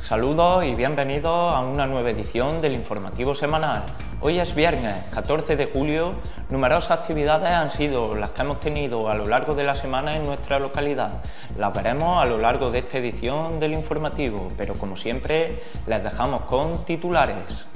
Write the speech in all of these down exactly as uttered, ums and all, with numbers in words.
Saludos y bienvenidos a una nueva edición del informativo semanal. Hoy es viernes catorce de julio. Numerosas actividades han sido las que hemos tenido a lo largo de la semana en nuestra localidad. Las veremos a lo largo de esta edición del informativo, pero como siempre les dejamos con titulares.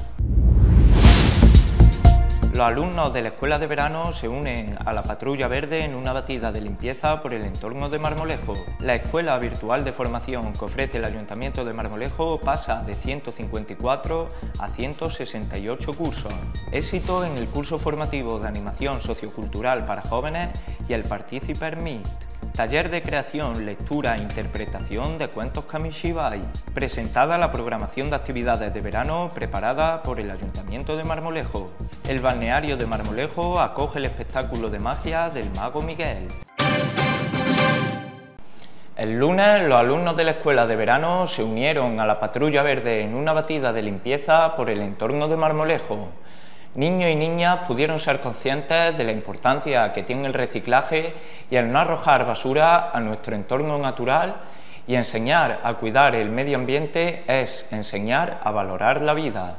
Los alumnos de la Escuela de Verano se unen a la Patrulla Verde en una batida de limpieza por el entorno de Marmolejo. La Escuela Virtual de Formación que ofrece el Ayuntamiento de Marmolejo pasa de ciento cincuenta y cuatro a ciento sesenta y ocho cursos. Éxito en el curso formativo de animación sociocultural para jóvenes y el Participer Meet. Taller de creación, lectura e interpretación de cuentos Kamishibai. Presentada la programación de actividades de verano preparada por el Ayuntamiento de Marmolejo. El balneario de Marmolejo acoge el espectáculo de magia del Mago Miguel. El lunes, los alumnos de la Escuela de Verano se unieron a la Patrulla Verde en una batida de limpieza por el entorno de Marmolejo. Niños y niñas pudieron ser conscientes de la importancia que tiene el reciclaje y el no arrojar basura a nuestro entorno natural, y enseñar a cuidar el medio ambiente es enseñar a valorar la vida.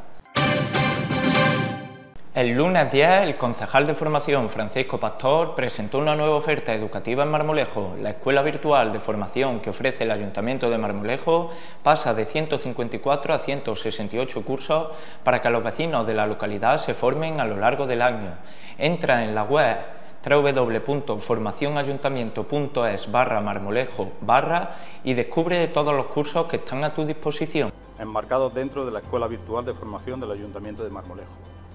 El lunes diez, el concejal de formación Francisco Pastor presentó una nueva oferta educativa en Marmolejo. La Escuela Virtual de Formación que ofrece el Ayuntamiento de Marmolejo pasa de ciento cincuenta y cuatro a ciento sesenta y ocho cursos para que los vecinos de la localidad se formen a lo largo del año. Entra en la web doble u doble u doble u punto formacionayuntamiento punto es barra marmolejo barra y descubre todos los cursos que están a tu disposición. Enmarcados dentro de la Escuela Virtual de Formación del Ayuntamiento de Marmolejo.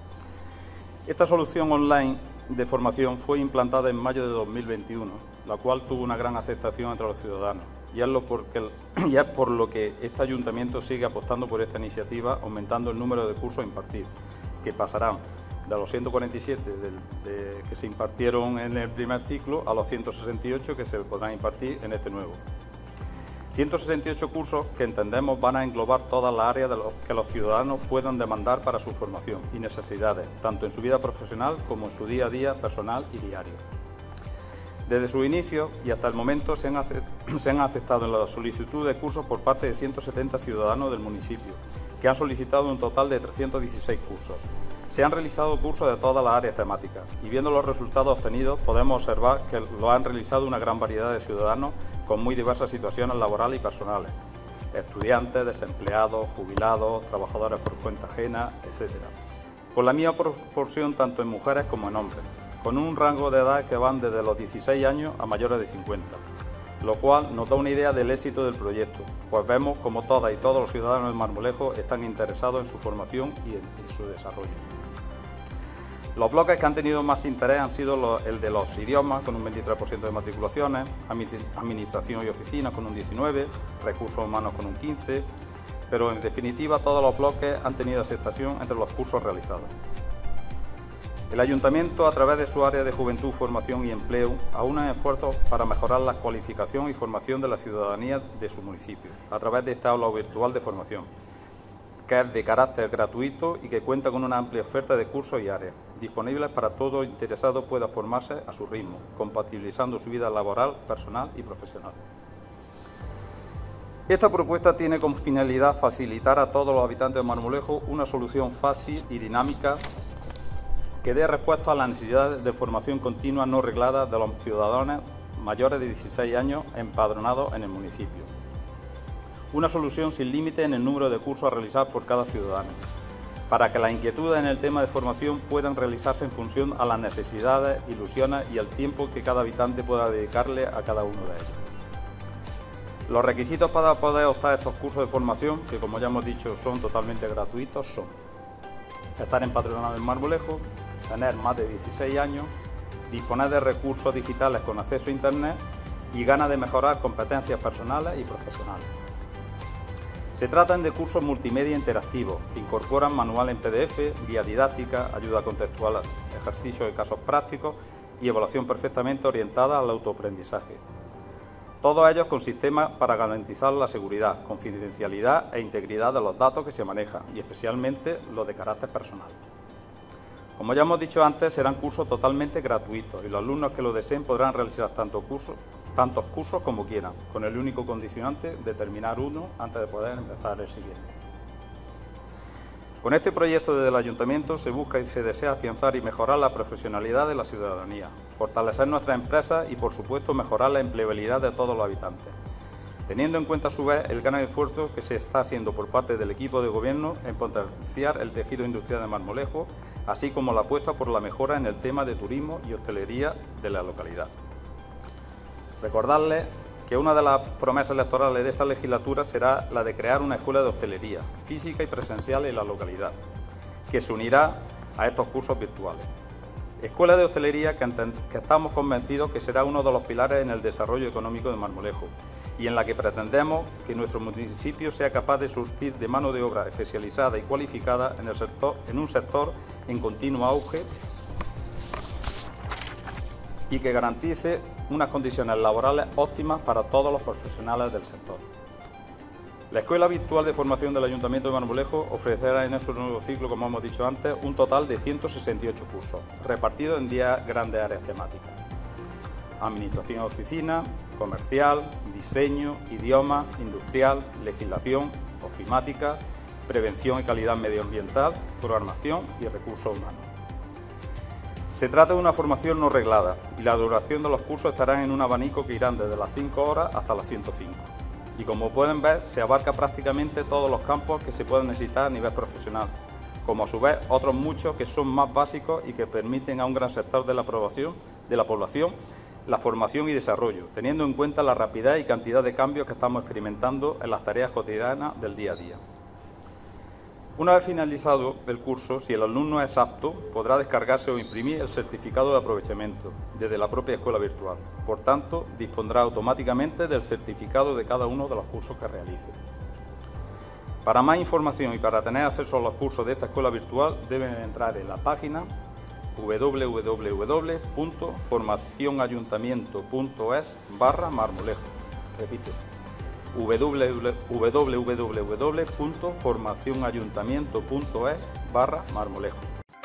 Esta solución online de formación fue implantada en mayo de dos mil veintiuno, la cual tuvo una gran aceptación entre los ciudadanos, y es, lo porque, y es por lo que este ayuntamiento sigue apostando por esta iniciativa, aumentando el número de cursos a impartir, que pasarán de los ciento cuarenta y siete de, de, que se impartieron en el primer ciclo a los ciento sesenta y ocho que se podrán impartir en este nuevo. ciento sesenta y ocho cursos que entendemos van a englobar todas las áreas de los que los ciudadanos puedan demandar para su formación y necesidades, tanto en su vida profesional como en su día a día personal y diario. Desde su inicio y hasta el momento se han, se han aceptado en la solicitud de cursos por parte de ciento setenta ciudadanos del municipio, que han solicitado un total de trescientos dieciséis cursos. Se han realizado cursos de todas las áreas temáticas y, viendo los resultados obtenidos, podemos observar que lo han realizado una gran variedad de ciudadanos con muy diversas situaciones laborales y personales: estudiantes, desempleados, jubilados, trabajadores por cuenta ajena, etcétera. Con la misma proporción tanto en mujeres como en hombres, con un rango de edad que van desde los dieciséis años a mayores de cincuenta, lo cual nos da una idea del éxito del proyecto, pues vemos como todas y todos los ciudadanos de Marmolejo están interesados en su formación y en, en su desarrollo. Los bloques que han tenido más interés han sido los, el de los idiomas, con un veintitrés por ciento de matriculaciones, administración y oficina con un diecinueve por ciento, recursos humanos con un quince por ciento, pero en definitiva todos los bloques han tenido aceptación entre los cursos realizados. El Ayuntamiento, a través de su área de Juventud, Formación y Empleo, aúna esfuerzos para mejorar la cualificación y formación de la ciudadanía de su municipio, a través de esta aula virtual de formación, que es de carácter gratuito y que cuenta con una amplia oferta de cursos y áreas, disponibles para todo interesado pueda formarse a su ritmo, compatibilizando su vida laboral, personal y profesional. Esta propuesta tiene como finalidad facilitar a todos los habitantes de Marmolejo una solución fácil y dinámica que dé respuesta a las necesidades de formación continua no reglada de los ciudadanos mayores de dieciséis años empadronados en el municipio. Una solución sin límite en el número de cursos a realizar por cada ciudadano, para que las inquietudes en el tema de formación puedan realizarse en función a las necesidades, ilusiones y el tiempo que cada habitante pueda dedicarle a cada uno de ellos. Los requisitos para poder optar a estos cursos de formación, que como ya hemos dicho son totalmente gratuitos, son estar empadronado en Marmolejo, tener más de dieciséis años, disponer de recursos digitales con acceso a Internet y ganas de mejorar competencias personales y profesionales. Se tratan de cursos multimedia interactivos que incorporan manual en P D F, guía didáctica, ayuda contextual, ejercicios de casos prácticos y evaluación perfectamente orientada al autoaprendizaje. Todos ellos con sistemas para garantizar la seguridad, confidencialidad e integridad de los datos que se manejan, y especialmente los de carácter personal. Como ya hemos dicho antes, serán cursos totalmente gratuitos y los alumnos que lo deseen podrán realizar tanto cursos tantos cursos como quieran, con el único condicionante de terminar uno antes de poder empezar el siguiente. Con este proyecto desde el Ayuntamiento se busca y se desea afianzar y mejorar la profesionalidad de la ciudadanía, fortalecer nuestras empresas y, por supuesto, mejorar la empleabilidad de todos los habitantes, teniendo en cuenta a su vez el gran esfuerzo que se está haciendo por parte del equipo de gobierno en potenciar el tejido industrial de Marmolejo, así como la apuesta por la mejora en el tema de turismo y hostelería de la localidad. Recordarles que una de las promesas electorales de esta legislatura será la de crear una escuela de hostelería física y presencial en la localidad, que se unirá a estos cursos virtuales. Escuela de hostelería que, que estamos convencidos que será uno de los pilares en el desarrollo económico de Marmolejo y en la que pretendemos que nuestro municipio sea capaz de surtir de mano de obra especializada y cualificada en, el sector, en un sector en continuo auge y que garantice unas condiciones laborales óptimas para todos los profesionales del sector. La Escuela Virtual de Formación del Ayuntamiento de Marmolejo ofrecerá en este nuevo ciclo, como hemos dicho antes, un total de ciento sesenta y ocho cursos, repartidos en diez grandes áreas temáticas: Administración y Oficina, Comercial, Diseño, Idioma, Industrial, Legislación, Ofimática, Prevención y Calidad Medioambiental, Programación y Recursos Humanos. Se trata de una formación no reglada y la duración de los cursos estará en un abanico que irán desde las cinco horas hasta las ciento cinco. Y como pueden ver, se abarca prácticamente todos los campos que se pueden necesitar a nivel profesional, como a su vez otros muchos que son más básicos y que permiten a un gran sector de la población, de la población la formación y desarrollo, teniendo en cuenta la rapidez y cantidad de cambios que estamos experimentando en las tareas cotidianas del día a día. Una vez finalizado el curso, si el alumno es apto, podrá descargarse o imprimir el certificado de aprovechamiento desde la propia escuela virtual. Por tanto, dispondrá automáticamente del certificado de cada uno de los cursos que realice. Para más información y para tener acceso a los cursos de esta escuela virtual, deben entrar en la página w w w punto formación ayuntamiento punto es barra marmolejo. Repito, w w w punto formación ayuntamiento punto es barra marmolejo.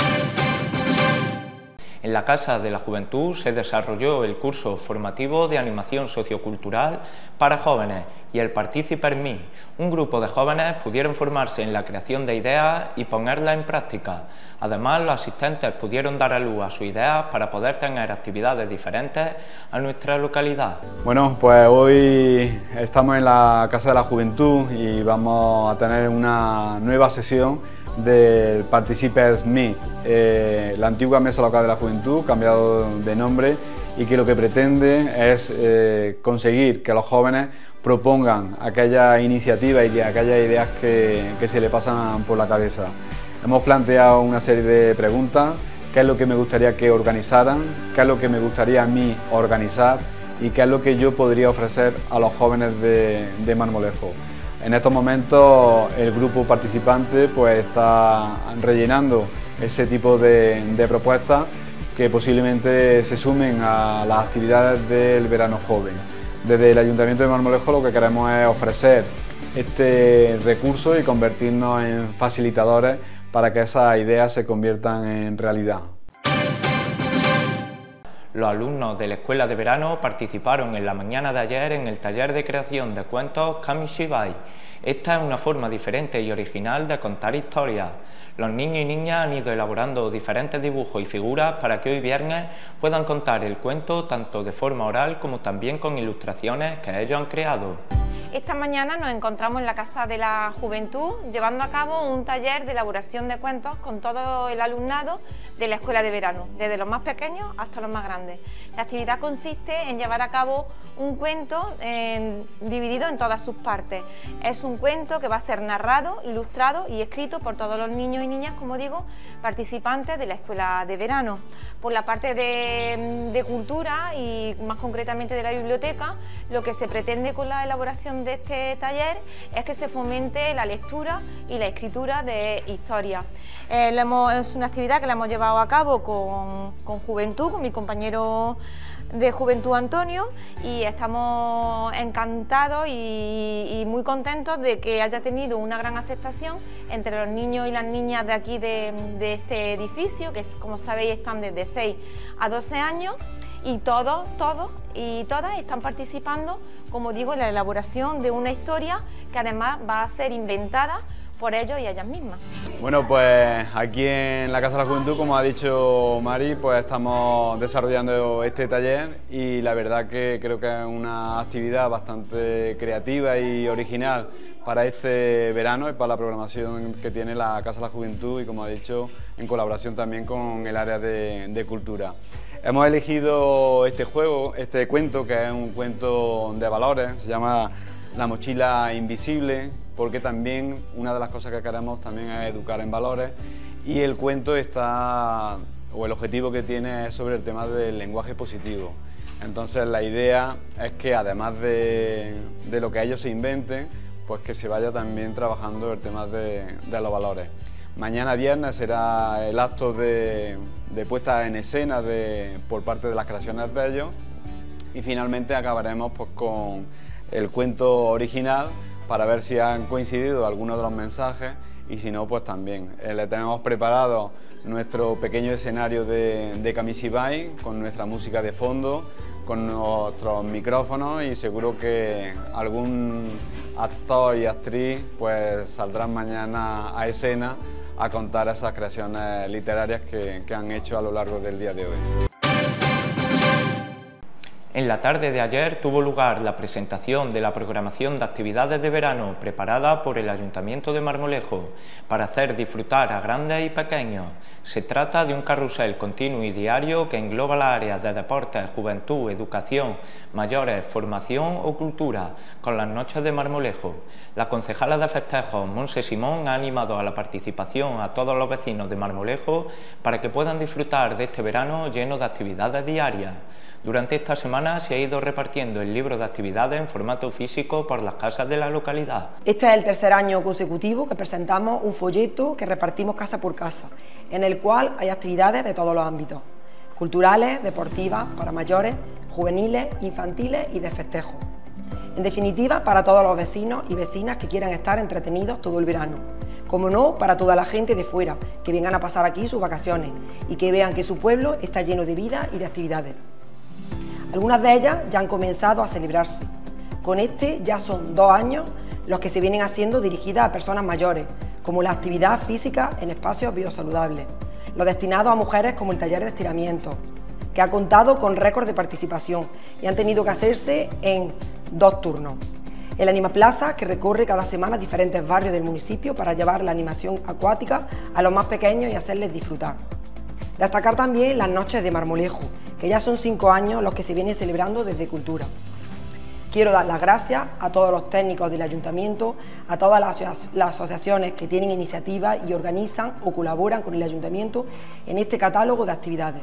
En la Casa de la Juventud se desarrolló el curso formativo de animación sociocultural para jóvenes y el Partícipe en mí. Un grupo de jóvenes pudieron formarse en la creación de ideas y ponerlas en práctica. Además, los asistentes pudieron dar a luz a sus ideas para poder tener actividades diferentes a nuestra localidad. Bueno, pues hoy estamos en la Casa de la Juventud y vamos a tener una nueva sesión del Participers Meet, eh, la antigua Mesa Local de la Juventud, cambiado de nombre, y que lo que pretende es eh, conseguir que los jóvenes propongan aquellas iniciativas y aquellas ideas que, que se le pasan por la cabeza. Hemos planteado una serie de preguntas: qué es lo que me gustaría que organizaran, qué es lo que me gustaría a mí organizar y qué es lo que yo podría ofrecer a los jóvenes de, de Marmolejo. En estos momentos el grupo participante pues está rellenando ese tipo de, de propuestas que posiblemente se sumen a las actividades del verano joven. Desde el Ayuntamiento de Marmolejo lo que queremos es ofrecer este recurso y convertirnos en facilitadores para que esas ideas se conviertan en realidad. Los alumnos de la Escuela de Verano participaron en la mañana de ayer en el taller de creación de cuentos Kamishibai. Esta es una forma diferente y original de contar historias. Los niños y niñas han ido elaborando diferentes dibujos y figuras para que hoy viernes puedan contar el cuento tanto de forma oral como también con ilustraciones que ellos han creado. Esta mañana nos encontramos en la Casa de la Juventud llevando a cabo un taller de elaboración de cuentos con todo el alumnado de la Escuela de Verano, desde los más pequeños hasta los más grandes. La actividad consiste en llevar a cabo un cuento en, dividido en todas sus partes. Es un cuento que va a ser narrado, ilustrado y escrito por todos los niños y niñas, como digo, participantes de la Escuela de Verano. Por la parte de, de cultura y más concretamente de la biblioteca, lo que se pretende con la elaboración de este taller es que se fomente la lectura y la escritura de historias. Eh, hemos, es una actividad que la hemos llevado a cabo con, con Juventud, con mi compañero de Juventud Antonio, y estamos encantados y, y muy contentos de que haya tenido una gran aceptación entre los niños y las niñas de aquí de, de este edificio, que es, como sabéis, están desde seis a doce años, y todos, todos y todas están participando, como digo, en la elaboración de una historia que además va a ser inventada por ellos y ellas mismas. Bueno, pues aquí en la Casa de la Juventud, como ha dicho Mari, pues estamos desarrollando este taller y la verdad que creo que es una actividad bastante creativa y original para este verano y para la programación que tiene la Casa de la Juventud y, como ha dicho, en colaboración también con el área de, de cultura. Hemos elegido este juego, este cuento, que es un cuento de valores, se llama La mochila invisible, porque también una de las cosas que queremos también es educar en valores, y el cuento está, o el objetivo que tiene es sobre el tema del lenguaje positivo. Entonces la idea es que además de, de lo que ellos se inventen, pues que se vaya también trabajando el tema de, de los valores. Mañana viernes será el acto de, de puesta en escena de, por parte de las creaciones de ellos, y finalmente acabaremos pues con el cuento original para ver si han coincidido algunos de los mensajes, y si no, pues también. Eh, le tenemos preparado nuestro pequeño escenario de, de Camisibay con nuestra música de fondo, con nuestros micrófonos, y seguro que algún actor y actriz pues saldrán mañana a escena a contar esas creaciones literarias que, que han hecho a lo largo del día de hoy. En la tarde de ayer tuvo lugar la presentación de la programación de actividades de verano preparada por el Ayuntamiento de Marmolejo para hacer disfrutar a grandes y pequeños. Se trata de un carrusel continuo y diario que engloba las áreas de deportes, juventud, educación, mayores, formación o cultura, con las noches de Marmolejo. La concejala de festejos, Monse Simón, ha animado a la participación a todos los vecinos de Marmolejo para que puedan disfrutar de este verano lleno de actividades diarias. Durante esta semana se ha ido repartiendo el libro de actividades en formato físico por las casas de la localidad. Este es el tercer año consecutivo que presentamos un folleto que repartimos casa por casa, en el cual hay actividades de todos los ámbitos: culturales, deportivas, para mayores, juveniles, infantiles y de festejo. En definitiva, para todos los vecinos y vecinas que quieran estar entretenidos todo el verano. Como no, para toda la gente de fuera, que vengan a pasar aquí sus vacaciones y que vean que su pueblo está lleno de vida y de actividades. Algunas de ellas ya han comenzado a celebrarse. Con este ya son dos años los que se vienen haciendo dirigidas a personas mayores, como la actividad física en espacios biosaludables, los destinados a mujeres como el taller de estiramiento, que ha contado con récord de participación y han tenido que hacerse en dos turnos. El Animaplaza, que recorre cada semana diferentes barrios del municipio para llevar la animación acuática a los más pequeños y hacerles disfrutar. Destacar también las noches de Marmolejo, que ya son cinco años los que se vienen celebrando desde Cultura. Quiero dar las gracias a todos los técnicos del Ayuntamiento, a todas las, las asociaciones que tienen iniciativas y organizan o colaboran con el Ayuntamiento en este catálogo de actividades.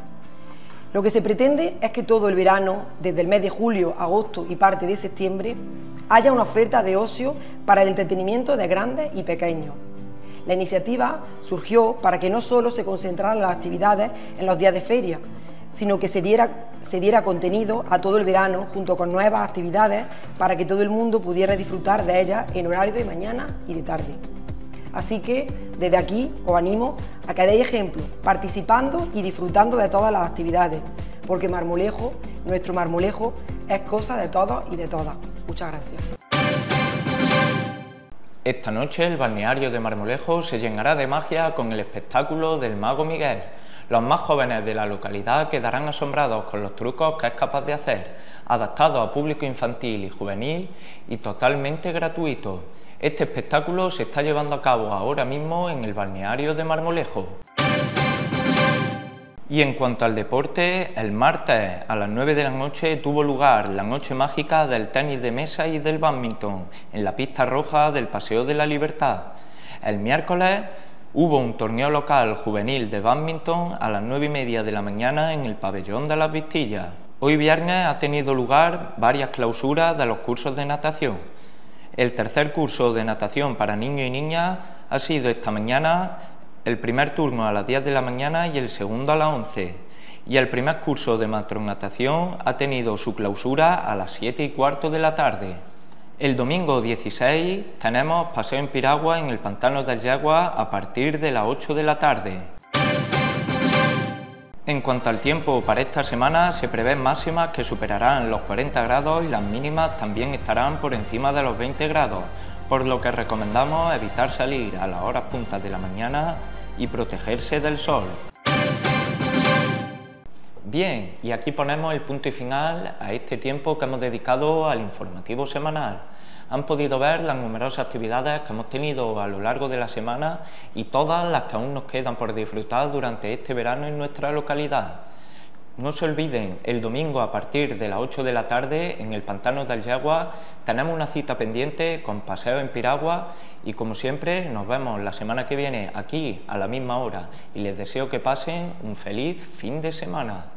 Lo que se pretende es que todo el verano, desde el mes de julio, agosto y parte de septiembre, haya una oferta de ocio para el entretenimiento de grandes y pequeños. La iniciativa surgió para que no solo se concentraran las actividades en los días de feria, sino que se diera, se diera contenido a todo el verano junto con nuevas actividades para que todo el mundo pudiera disfrutar de ellas en horario de mañana y de tarde. Así que desde aquí os animo a que deis ejemplo, participando y disfrutando de todas las actividades, porque Marmolejo, nuestro Marmolejo, es cosa de todos y de todas. Muchas gracias. Esta noche el balneario de Marmolejo se llenará de magia con el espectáculo del Mago Miguel. Los más jóvenes de la localidad quedarán asombrados con los trucos que es capaz de hacer, adaptados a público infantil y juvenil y totalmente gratuito. Este espectáculo se está llevando a cabo ahora mismo en el balneario de Marmolejo. Y en cuanto al deporte, el martes a las nueve de la noche tuvo lugar la noche mágica del tenis de mesa y del bádminton en la pista roja del Paseo de la Libertad. El miércoles hubo un torneo local juvenil de bádminton a las nueve y media de la mañana en el pabellón de las Vistillas. Hoy viernes ha tenido lugar varias clausuras de los cursos de natación. El tercer curso de natación para niños y niñas ha sido esta mañana el primer turno a las diez de la mañana y el segundo a las once. Y el primer curso de matronatación ha tenido su clausura a las siete y cuarto de la tarde. El domingo dieciséis tenemos paseo en piragua en el Pantano del Yegua a partir de las ocho de la tarde. En cuanto al tiempo, para esta semana se prevén máximas que superarán los cuarenta grados y las mínimas también estarán por encima de los veinte grados, por lo que recomendamos evitar salir a las horas puntas de la mañana y protegerse del sol. Bien, y aquí ponemos el punto y final a este tiempo que hemos dedicado al informativo semanal. Han podido ver las numerosas actividades que hemos tenido a lo largo de la semana y todas las que aún nos quedan por disfrutar durante este verano en nuestra localidad. No se olviden, el domingo a partir de las ocho de la tarde en el Pantano del Yagua tenemos una cita pendiente con paseo en piragua y como siempre nos vemos la semana que viene aquí a la misma hora y les deseo que pasen un feliz fin de semana.